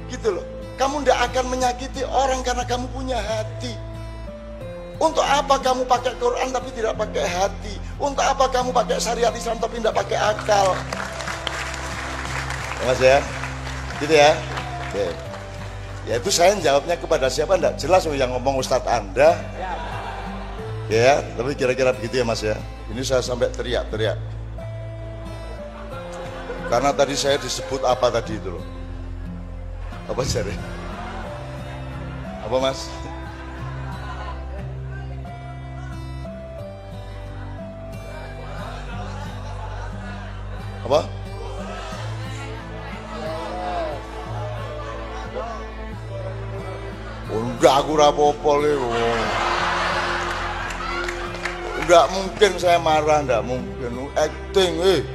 Gitu loh. Kamu tidak akan menyakiti orang karena kamu punya hati. Untuk apa kamu pakai Quran tapi tidak pakai hati? Untuk apa kamu pakai syariat Islam tapi tidak pakai akal? Mas ya, gitu ya. Oke. Ya itu saya jawabnya kepada siapa enggak jelas yang ngomong Ustadz Anda. Ya, tapi kira-kira begitu ya Mas ya. Ini saya sampai teriak-teriak. Karena tadi saya disebut apa tadi itu loh. Apa cari? Apa Mas? Apa? Enggak, aku rapopo lho. Enggak mungkin saya marah, enggak mungkin. Acting,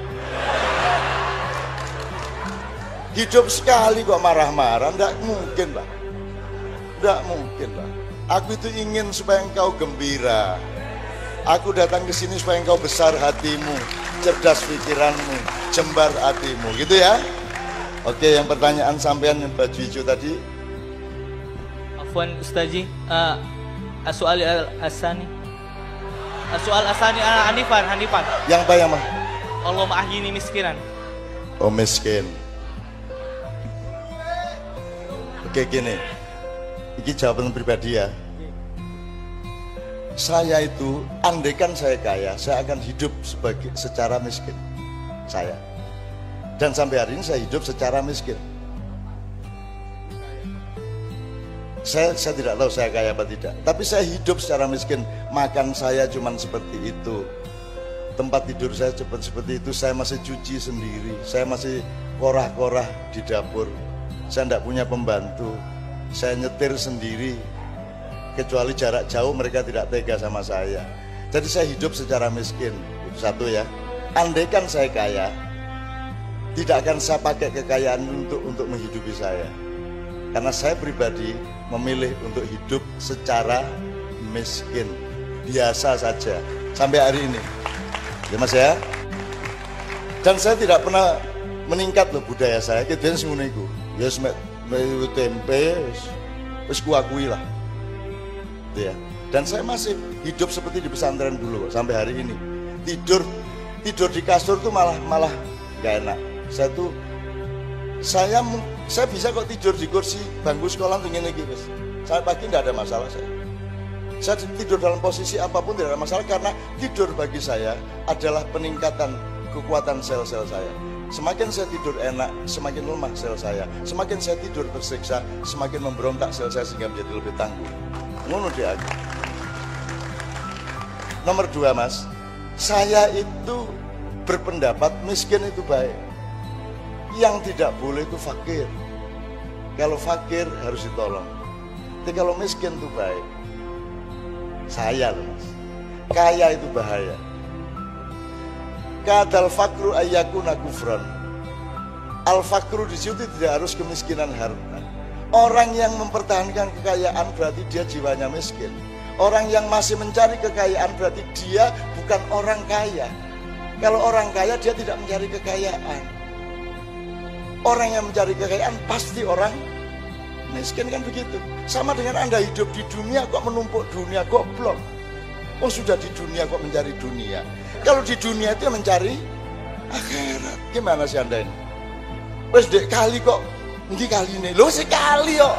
Hidup sekali kok marah-marah, enggak mungkin lah. Enggak mungkin lah. Aku itu ingin supaya engkau gembira. Aku datang ke sini supaya engkau besar hatimu, cerdas pikiranmu, jembar hatimu, gitu ya. Oke, yang pertanyaan sampean yang baju hijau tadi. Afwan Ustazi, soal asani. Soal asani Hanifan. Yang apa yang mah? Allah ahyini miskinan. Oh miskin. Oke gini, ini jawaban pribadi ya. Saya itu, andaikan saya kaya, saya akan hidup secara miskin. Saya. Dan sampai hari ini saya hidup secara miskin. Saya tidak tahu saya kaya apa tidak. Tapi saya hidup secara miskin. Makan saya cuman seperti itu. Tempat tidur saya seperti itu. Saya masih cuci sendiri. Saya masih korah-korah di dapur. Saya tidak punya pembantu. Saya nyetir sendiri. Kecuali jarak jauh mereka tidak tega sama saya. Jadi saya hidup secara miskin. Itu satu ya. Andaikan saya kaya, tidak akan saya pakai kekayaan untuk menghidupi saya. Karena saya pribadi memilih untuk hidup secara miskin. Biasa saja. Sampai hari ini. Ya Mas ya. Dan saya tidak pernah meningkat loh budaya saya. Kita semuanya itu. Ya semuanya tempe. Terus kuakui lah. Ya. Dan saya masih hidup seperti di pesantren dulu sampai hari ini. Tidur di kasur tuh malah gak enak. Saya bisa kok tidur di kursi bangku sekolah tuh gini guys. Sampai pagi tidak ada masalah saya. Saya tidur dalam posisi apapun tidak ada masalah karena tidur bagi saya adalah peningkatan kekuatan sel-sel saya. Semakin saya tidur enak, semakin lemah sel saya. Semakin saya tidur tersiksa, semakin memberontak sel saya sehingga menjadi lebih tangguh. Ngono dia. Nomor 2 Mas, saya itu berpendapat miskin itu baik. Yang tidak boleh itu fakir. Kalau fakir harus ditolong. Tapi kalau miskin itu baik. Saya loh Mas, kaya itu bahaya. Kadal fakru ayyakuna kufran. Al fakru di situ tidak harus kemiskinan harta. Orang yang mempertahankan kekayaan berarti dia jiwanya miskin. Orang yang masih mencari kekayaan berarti dia bukan orang kaya. Kalau orang kaya dia tidak mencari kekayaan. Orang yang mencari kekayaan pasti orang miskin, kan begitu. Sama dengan Anda hidup di dunia kok menumpuk dunia, goblok. Oh sudah di dunia kok mencari dunia. Kalau di dunia itu mencari akhirat. Gimana sih Anda ini? Wes dek kali kok ini kali ini. Loh sekali kok.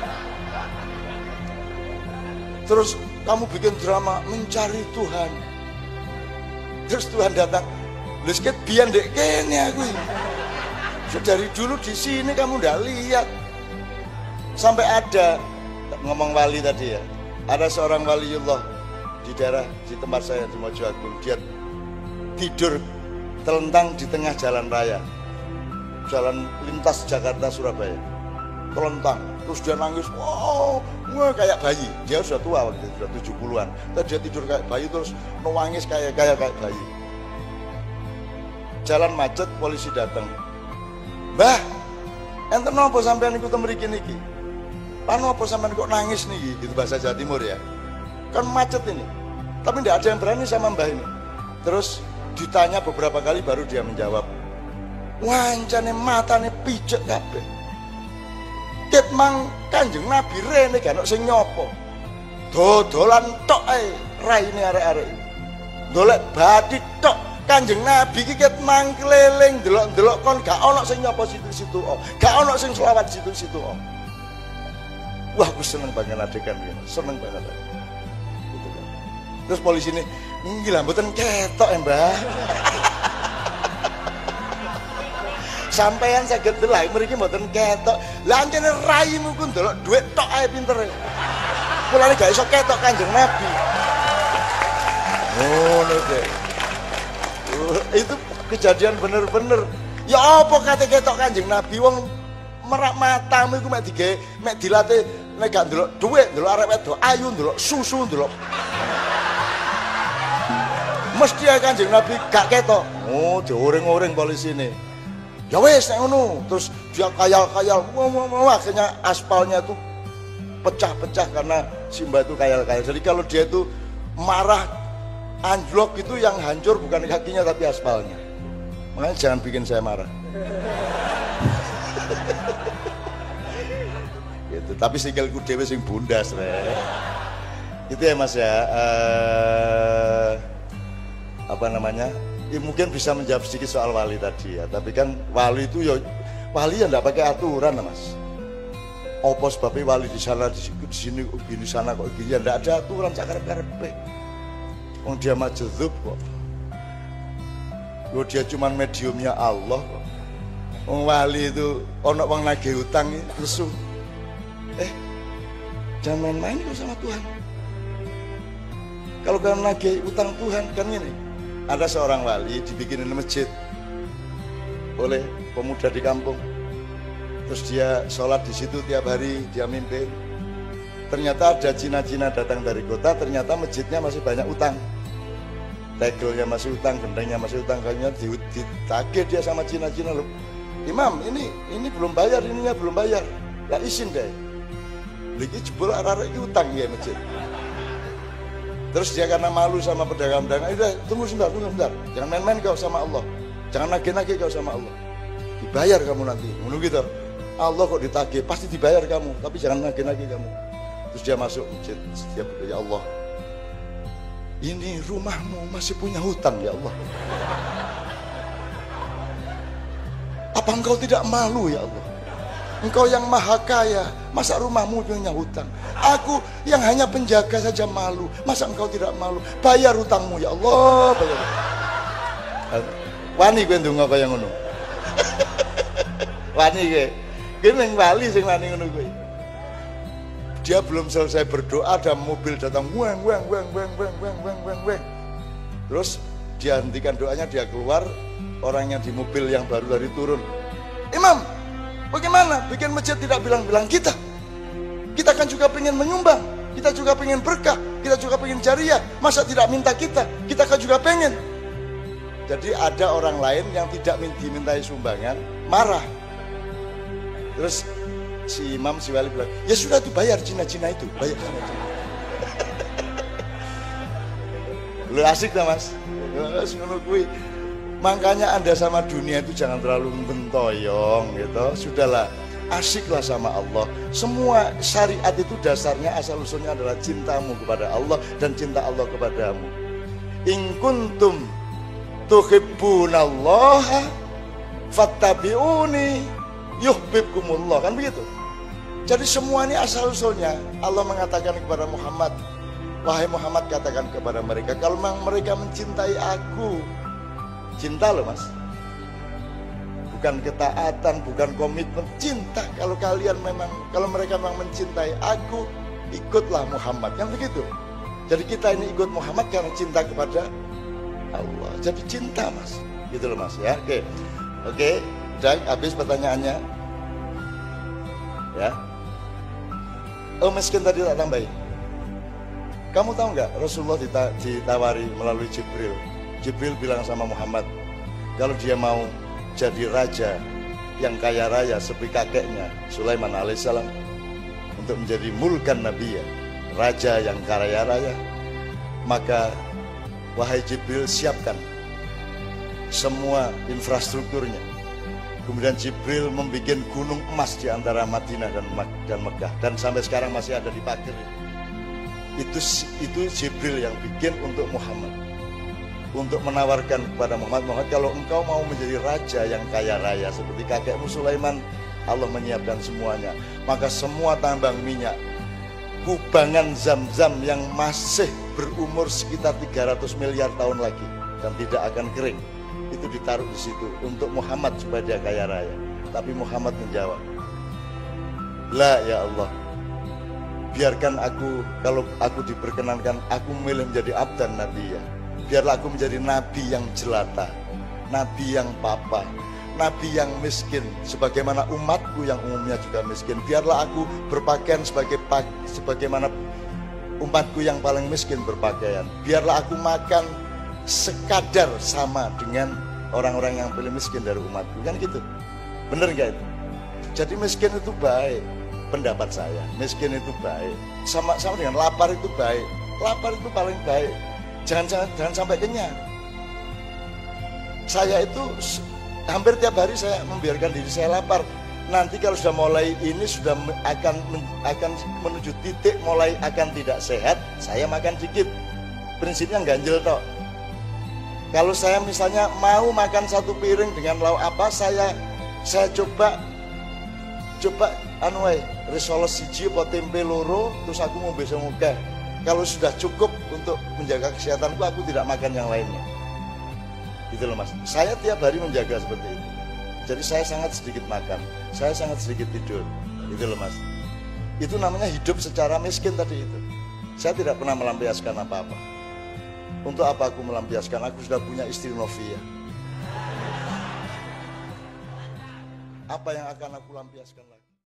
Terus kamu bikin drama mencari Tuhan. Terus Tuhan datang. Lha seket biyen dek kene aku. Dari dulu di sini kamu udah lihat. Sampai ada ngomong wali tadi ya. Ada seorang waliullah di daerah di tempat saya di Mojoagung. Dia tidur telentang di tengah jalan raya. Jalan lintas Jakarta Surabaya. Telentang. Terus dia nangis. Wow, kayak bayi. Dia sudah tua waktu itu, sudah 70-an. Terus dia tidur kayak bayi terus nangis kayak bayi. Jalan macet, polisi datang. Mbah, enten napa sampean iku mriki niki? Lan napa sampean kok nangis niki? Itu bahasa Jawa Timur ya. Kan macet ini. Tapi tidak ada yang berani sama mbah ini. Terus ditanya beberapa kali baru dia menjawab. Wancane matane pijet kabeh. ket mang Kanjeng Nabi rene gak ono sing nyopo. Dodolan tok ae raine arek-arek. Golek bathi tok Kanjeng Nabi iki ket mang keliling delok-delok kon gak ono sing nyopo situ-situ. Gak ono sing selawat situ-situ. Wah, aku seneng banget adegan ini. Seneng banget. Gitu kan. Terus polisi ini, gila mboten ketok Mbah. Sampeyan saged delok mriki mboten ketok. Lah ancene raimu ku ndelok dhuwit tok ae pintere. Mulane gak iso ketok Kanjeng Nabi. Ngono deh. Itu kejadian bener-bener. Ya apa kate ketok Kanjeng Nabi wong merak matamu iku mek digawe mek dilatih nek gak ndelok dhuwit, ndelok arek wedok ayu, ndelok susu, ndelok. Mesti ae Kanjeng Nabi gak ketok. Oh, dioring-oring polisi ini. Ya wes nek ngono, terus dia kayal-kayal, akhirnya aspalnya itu pecah-pecah karena si Mbak itu kayal-kayal. Jadi kalau dia itu marah anjlok itu yang hancur bukan kakinya tapi aspalnya. Makanya jangan bikin saya marah. Gitu. Tapi sikilku dhewe sing bundas rek. Itu ya Mas ya. Apa namanya? Ya, mungkin bisa menjawab sedikit soal wali tadi ya. Tapi kan wali itu ya wali ya enggak pakai aturan Mas. Apa sebabnya wali di sana di sini gini sana kok gini ya enggak ada aturan sakarep-karepe. Wong dia majdzub kok. Loh dia cuman mediumnya Allah kok. Wong wali itu ono wong nagih utang lesu. Jangan main-main kok sama Tuhan. Kalau kalian nagih utang Tuhan kan ini. Ada seorang wali dibikinin masjid oleh pemuda di kampung. Terus dia sholat di situ tiap hari, dia mimpin. Ternyata ada Cina-Cina datang dari kota, ternyata masjidnya masih banyak utang. Tegelnya masih utang, gendengnya masih utang, kayaknya ditagih dia sama Cina-Cina loh. Imam, ini belum bayar, ininya belum bayar. Lah izin deh. Lagi jebol arah-arah utang ya masjid. Terus dia karena malu sama pedagang-pedagang, udah tunggu sebentar, jangan main-main kau sama Allah, jangan nagih-nagih kau sama Allah, dibayar kamu nanti, menunggu gitu. Allah kok ditagih, pasti dibayar kamu, tapi jangan nagih-nagih kamu. Terus dia masuk masjid, dia berdoa, ya Allah, ini rumahmu masih punya hutang ya Allah. Apa engkau tidak malu ya Allah? Engkau yang maha kaya, masa rumahmu punya hutang? Aku yang hanya penjaga saja malu, masa engkau tidak malu? Bayar hutangmu ya Allah, bayar. Wani kowe ndonga kaya ngono. Wani kowe. Kowe ning wali sing wani ngono kowe. Dia belum selesai berdoa ada mobil datang weng. Terus dia hentikan doanya, dia keluar, orang yang di mobil yang baru dari turun. Imam, bagaimana bikin masjid tidak bilang-bilang kita? Kita kan juga pengen menyumbang, kita juga pengen berkah, kita juga pengen jariah. Masa tidak minta kita? Kita kan juga pengen. Jadi ada orang lain yang tidak dimintai sumbangan, marah. Terus si imam, si wali bilang, ya sudah tuh bayar Cina-Cina itu, bayar Cina-Cina. Lu asik dah Mas. Makanya Anda sama dunia itu jangan terlalu mentoyong gitu. Sudahlah, asiklah sama Allah. Semua syariat itu dasarnya asal usulnya adalah cintamu kepada Allah dan cinta Allah kepadamu. In kuntum tuhibbunallaha fattabi'uni yuhibbukumullah, kan begitu. Jadi semua ini asal usulnya Allah mengatakan kepada Muhammad, wahai Muhammad, katakan kepada mereka kalau memang mereka mencintai aku. Cinta loh Mas, bukan ketaatan, bukan komitmen, cinta. Kalau kalian memang, kalau mereka memang mencintai aku, ikutlah Muhammad, yang begitu. Jadi kita ini ikut Muhammad karena cinta kepada Allah. Jadi cinta Mas, gitu loh Mas ya. Oke, udah habis pertanyaannya ya. Oh miskin tadi tak tambahin. Kamu tahu nggak Rasulullah ditawari melalui Jibril. Jibril bilang sama Muhammad, kalau dia mau jadi raja yang kaya raya seperti kakeknya Sulaiman alaihissalam, untuk menjadi mulkan nabiya, raja yang kaya raya, maka wahai Jibril, siapkan semua infrastrukturnya, Kemudian Jibril membuat gunung emas di antara Madinah dan Mekah, dan sampai sekarang masih ada di pagar. Itu Jibril yang bikin untuk Muhammad, untuk menawarkan kepada Muhammad, kalau engkau mau menjadi raja yang kaya raya seperti kakekmu Sulaiman, Allah menyiapkan semuanya. Maka semua tambang minyak, kubangan Zam-Zam yang masih berumur sekitar 300 miliar tahun lagi dan tidak akan kering, itu ditaruh di situ untuk Muhammad supaya dia kaya raya. Tapi Muhammad menjawab, "La ya Allah, biarkan aku, kalau aku diperkenankan, aku memilih menjadi abdan nabi ya. Biarlah aku menjadi nabi yang jelata, nabi yang papa, nabi yang miskin, sebagaimana umatku yang umumnya juga miskin. Biarlah aku berpakaian sebagaimana umatku yang paling miskin berpakaian. Biarlah aku makan sekadar sama dengan orang-orang yang paling miskin dari umatku." Kan gitu, bener nggak itu? Jadi miskin itu baik, pendapat saya. Miskin itu baik, sama dengan lapar itu baik. Lapar itu paling baik. Jangan sampai kenyang. Saya itu hampir tiap hari saya membiarkan diri saya lapar. Nanti kalau sudah mulai ini sudah akan menuju titik mulai akan tidak sehat, saya makan dikit. Prinsipnya ganjel toh. Kalau saya misalnya mau makan satu piring dengan lauk apa, saya coba risoles siji apa tempe loro, terus aku mau besok muka. Kalau sudah cukup untuk menjaga kesehatanku, aku tidak makan yang lainnya. Gitu loh Mas. Saya tiap hari menjaga seperti itu. Jadi saya sangat sedikit makan, saya sangat sedikit tidur. Gitu loh Mas. Itu namanya hidup secara miskin tadi itu. Saya tidak pernah melampiaskan apa-apa. Untuk apa aku melampiaskan? Aku sudah punya istri Novia. Apa yang akan aku lampiaskan lagi?